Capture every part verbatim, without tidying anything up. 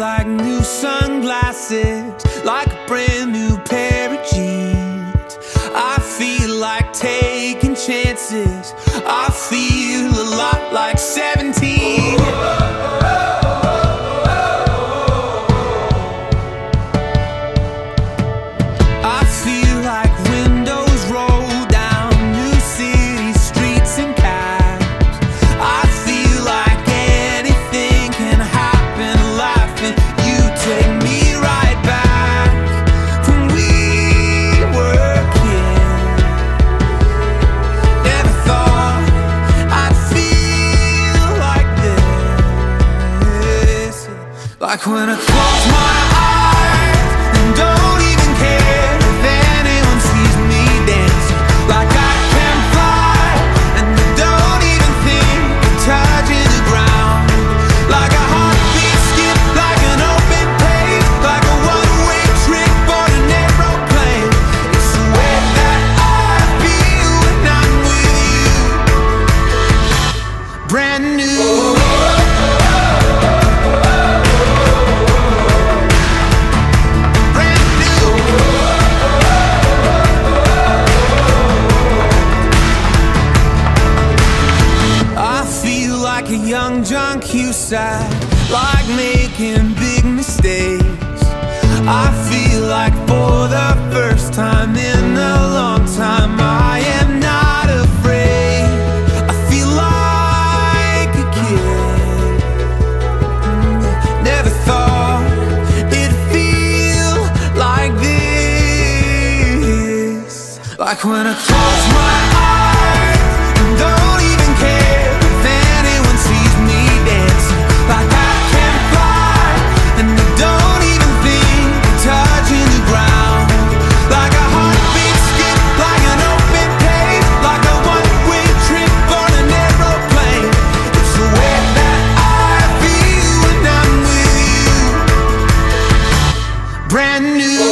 like new sunglasses, like a brand new pair of jeans. I feel like taking chances. I feel a lot like seventeen. I feel like windows roll down new city streets and cabs. I feel like anything can happen, laughing. You take me right back when we were kids. Never thought I'd feel like this. Like when I close my eyes and don't even care if anyone sees me dancing. Like I can fly and I don't even think of touching the ground. Like a heartbeat skip, like an open page, like a one-way trip on an aeroplane. It's the way that I feel when I'm with you. Brand new. Like a young John Cusack, like making big mistakes. I feel like for the first time in a long time I am not afraid. I feel like a kid. Never thought it'd feel like this. Like when I close my eyes and don't even care if anyone sees me dancing. Like I can fly and I don't even think of touching the ground. Like a heartbeat skip, like an open page, like a one-way trip on an aeroplane. It's the way that I feel when I'm with you. Brand new.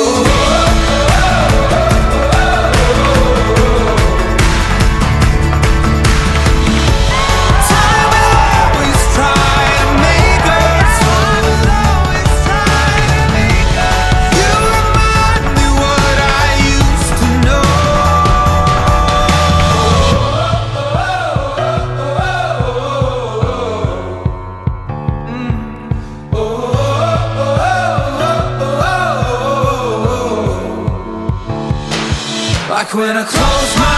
Like when I close my